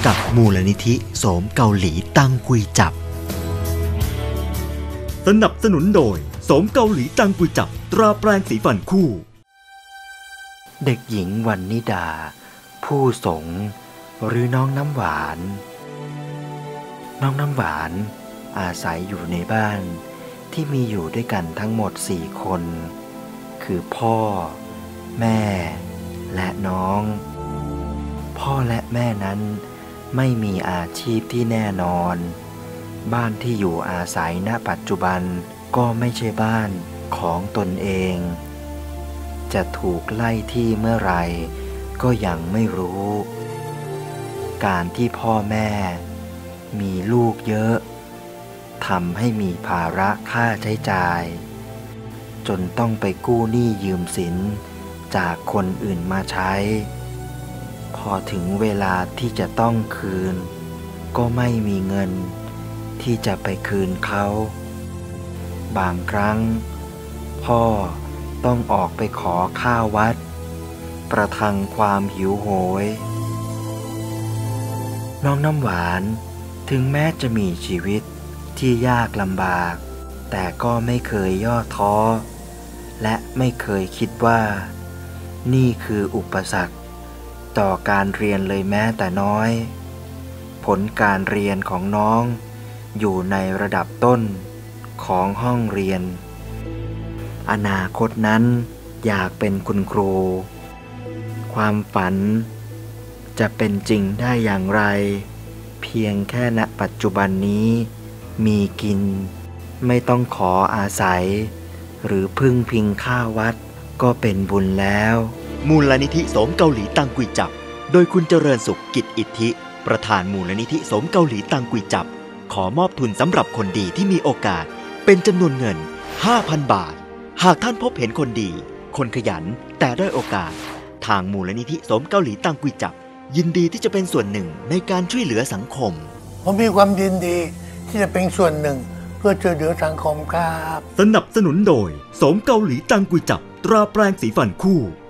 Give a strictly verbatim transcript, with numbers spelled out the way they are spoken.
กับมูลนิธิโสมเกาหลีตังกุยจับสนับสนุนโดยโสมเกาหลีตังกุยจับตราแปรงสีฟันคู่เด็กหญิงวรรณิดาผู้สงหรือน้องน้ำหวานน้องน้ำหวานอาศัยอยู่ในบ้านที่มีอยู่ด้วยกันทั้งหมดสี่คนคือพ่อแม่และน้องพ่อและแม่นั้นไม่มีอาชีพที่แน่นอนบ้านที่อยู่อาศัยณปัจจุบันก็ไม่ใช่บ้านของตนเองจะถูกไล่ที่เมื่อไหร่ก็ยังไม่รู้การที่พ่อแม่มีลูกเยอะทำให้มีภาระค่าใช้จ่ายจนต้องไปกู้หนี้ยืมสินจากคนอื่นมาใช้พอถึงเวลาที่จะต้องคืนก็ไม่มีเงินที่จะไปคืนเขาบางครั้งพ่อต้องออกไปขอข้าววัดประทังความหิวโหยน้องน้ำหวานถึงแม้จะมีชีวิตที่ยากลำบากแต่ก็ไม่เคยย่อท้อและไม่เคยคิดว่านี่คืออุปสรรคต่อการเรียนเลยแม้แต่น้อยผลการเรียนของน้องอยู่ในระดับต้นของห้องเรียนอนาคตนั้นอยากเป็นคุณครูความฝันจะเป็นจริงได้อย่างไรเพียงแค่ณปัจจุบันนี้มีกินไม่ต้องขออาศัยหรือพึ่งพิงข้าววัดก็เป็นบุญแล้วมูลนิธิโสมเกาหลีตังกุยจับโดยคุณเจริญสุขกิจอิทธิประธานมูลนิธิโสมเกาหลีตังกุยจับขอมอบทุนสำหรับคนดีที่มีโอกาสเป็นจำนวนเงิน ห้าพัน บาทหากท่านพบเห็นคนดีคนขยันแต่ด้อยโอกาสทางมูลนิธิโสมเกาหลีตังกุยจับยินดีที่จะเป็นส่วนหนึ่งในการช่วยเหลือสังคมผมมีความยินดีที่จะเป็นส่วนหนึ่งเพื่อช่วยเหลือสังคมครับสนับสนุนโดยโสมเกาหลีตังกุยจับตราแปรงสีฟันคู่